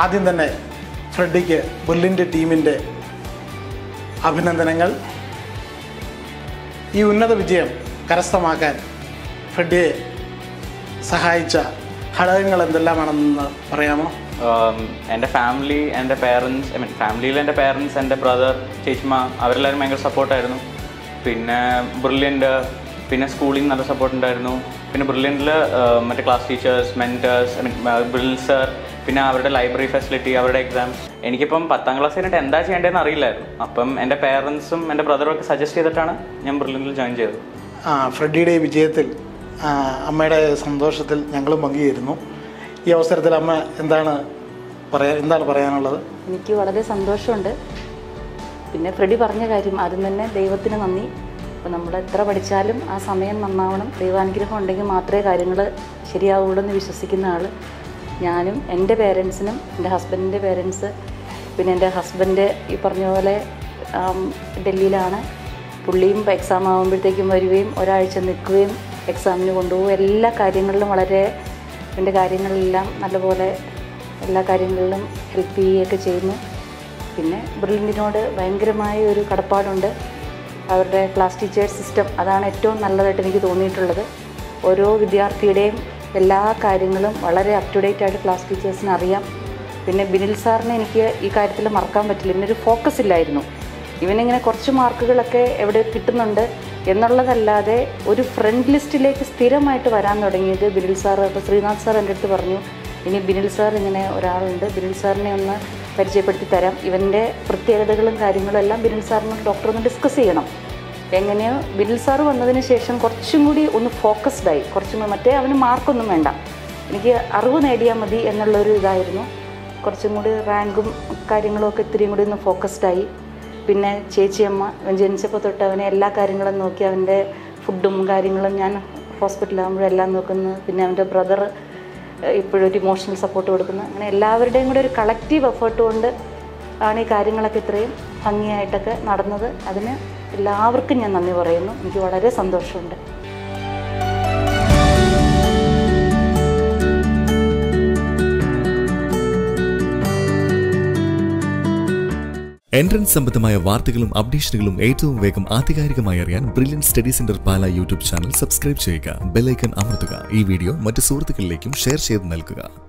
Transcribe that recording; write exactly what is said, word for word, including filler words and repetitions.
ആദ്യം തന്നെ ഫ്രെഡിക്ക് ബ്രില്യൻ്റ് ടീമിൻ്റെ അഭിനന്ദനങ്ങൾ. ഈ ഉന്നത വിജയം കരസ്ഥമാക്കാൻ ഫ്രെഡിയെ സഹായിച്ച ഘടകങ്ങൾ എന്തെല്ലാമാണെന്ന് പറയാമോ? എൻ്റെ ഫാമിലി, എൻ്റെ പേരൻസ്, ഐ മീൻ ഫാമിലിയിൽ എൻ്റെ പേരൻസ്, എൻ്റെ ബ്രദർ, ചേച്ചിമ്മ, അവരെല്ലാവരും ഭയങ്കര സപ്പോർട്ടായിരുന്നു. പിന്നെ ബ്രില്യൻ്റ്, പിന്നെ സ്കൂളിൽ നല്ല സപ്പോർട്ട് ഉണ്ടായിരുന്നു. പിന്നെ ബ്രില്യൻ്റിൽ മറ്റേ class teachers, mentors, I mean Brill sir, പിന്നെ അവരുടെ ലൈബ്രറി ഫെസിലിറ്റി, അവരുടെ എക്സാംസ്. എനിക്കിപ്പം പത്താം ക്ലാസ് കഴിഞ്ഞിട്ട് എന്താ ചെയ്യേണ്ടതെന്ന് അറിയില്ലായിരുന്നു. അപ്പം എൻ്റെ പേരൻസും എൻ്റെ ബ്രദറും ഒക്കെ സജസ്റ്റ് ചെയ്തിട്ടാണ് ഞാൻ ബ്രില്യൻ്റിൽ ജോയിൻ ചെയ്തത്. ആ ഫ്രെഡിയുടെ വിജയത്തിൽ അമ്മയുടെ സന്തോഷത്തിൽ ഞങ്ങളും പങ്കുചേരുന്നു. ഈ അവസരത്തിൽ അമ്മ എന്താണ് പറയാ എന്താണ് പറയാനുള്ളത്? എനിക്ക് വളരെ സന്തോഷമുണ്ട്. പിന്നെ ഫ്രെഡി പറഞ്ഞ കാര്യം ആദ്യം തന്നെ ദൈവത്തിന് നന്ദി. അപ്പോൾ നമ്മൾ എത്ര പഠിച്ചാലും ആ സമയം നന്നാവണം, ദൈവാനുഗ്രഹം ഉണ്ടെങ്കിൽ മാത്രമേ കാര്യങ്ങൾ ശരിയാവുള്ളൂ എന്ന് വിശ്വസിക്കുന്ന ആൾ ഞാനും. എൻ്റെ പേരൻസിനും, എൻ്റെ ഹസ്ബൻഡിൻ്റെ പേരൻസ്, പിന്നെ എൻ്റെ ഹസ്ബൻഡ് ഈ പറഞ്ഞ പോലെ ഡൽഹിയിലാണ്. പുള്ളിയും എക്സാം ആകുമ്പോഴത്തേക്കും വരികയും ഒരാഴ്ച നിൽക്കുകയും എക്സാമിന് കൊണ്ടുപോകും. എല്ലാ കാര്യങ്ങളിലും വളരെ എൻ്റെ കാര്യങ്ങളിലെല്ലാം നല്ലപോലെ എല്ലാ കാര്യങ്ങളിലും ഹെൽപ്പ് ചെയ്യുകയൊക്കെ ചെയ്യുന്നു. പിന്നെ ബ്രില്യൻറ്റിനോട് ഭയങ്കരമായ ഒരു കടപ്പാടുണ്ട്. അവരുടെ ക്ലാസ് ടീച്ചേഴ്സ് സിസ്റ്റം അതാണ് ഏറ്റവും നല്ലതായിട്ട് എനിക്ക് തോന്നിയിട്ടുള്ളത്. ഓരോ വിദ്യാർത്ഥിയുടെയും എല്ലാ കാര്യങ്ങളും വളരെ അപ് ടു ഡേറ്റ് ആയിട്ട് ക്ലാസ് ടീച്ചേഴ്സിന് അറിയാം. പിന്നെ ബിനിൽ സാറിനെ എനിക്ക് ഈ കാര്യത്തിൽ മറക്കാൻ പറ്റില്ല. ഇവനൊരു ഫോക്കസ് ഇല്ലായിരുന്നു. ഇവനിങ്ങനെ കുറച്ച് മാർക്കുകളൊക്കെ എവിടെ കിട്ടുന്നുണ്ട് എന്നുള്ളതല്ലാതെ ഒരു ഫ്രണ്ട് ലിസ്റ്റിലേക്ക് സ്ഥിരമായിട്ട് വരാൻ തുടങ്ങിയത് ബിനിൽ സാർ. അപ്പോൾ ശ്രീനാഥ് സാർ എൻ്റെ അടുത്ത് പറഞ്ഞു, ഇനി ബിനിൽ സാർ ഇങ്ങനെ ഒരാളുണ്ട്, ബിനിൽ സാറിനെ ഒന്ന് പരിചയപ്പെടുത്തി തരാം, ഇവൻ്റെ പ്രത്യേകതകളും കാര്യങ്ങളും എല്ലാം ബിനിൽ സാറിന് ഡോക്ടർ ഒന്ന് ഡിസ്കസ് ചെയ്യണം. എങ്ങനെയോ ബിനിൽ സാർ വന്നതിന് ശേഷം കുറച്ചും കൂടി ഒന്ന് ഫോക്കസ്ഡായി. കുറച്ചും കൂടി മറ്റേ അവന് മാർക്കൊന്നും വേണ്ട, എനിക്ക് അറിവ് നേടിയാൽ മതി എന്നുള്ളൊരു ഇതായിരുന്നു. കുറച്ചും കൂടി റാങ്കും കാര്യങ്ങളും ഒക്കെ ഇത്തിരിയും കൂടി ഒന്ന് ഫോക്കസ്ഡായി. പിന്നെ ചേച്ചിയമ്മ അവൻ ജനിച്ചപ്പോൾ തൊട്ട് അവനെ എല്ലാ കാര്യങ്ങളും നോക്കി, അവൻ്റെ ഫുഡും കാര്യങ്ങളും ഞാൻ ഹോസ്പിറ്റലാകുമ്പോഴും എല്ലാം നോക്കുന്നു. പിന്നെ അവൻ്റെ ബ്രദർ ഇപ്പോഴും ഒരു ഇമോഷണൽ സപ്പോർട്ട് കൊടുക്കുന്നു. അങ്ങനെ എല്ലാവരുടെയും കൂടെ ഒരു കളക്റ്റീവ് എഫേർട്ട് കൊണ്ട് ആണ് ഈ കാര്യങ്ങളൊക്കെ ഇത്രയും ഭംഗിയായിട്ടൊക്കെ നടന്നത്. അതിന് എല്ലാവർക്കും ഞാൻ നന്ദി പറയുന്നു. എനിക്ക് വളരെ സന്തോഷമുണ്ട്. എൻട്രൻസ് സംബന്ധമായ വാർത്തകളും അപ്ഡേഷനുകളും ഏറ്റവും വേഗം ആധികാരികമായി അറിയാൻ Brilliant study centre Pala YouTube channel subscribe ചെയ്യുക. ബെൽ ഐക്കൺ അമർത്തുക. ഈ വീഡിയോ മറ്റ് സുഹൃത്തുക്കളിലേക്കും ഷെയർ ചെയ്ത് നൽകുക.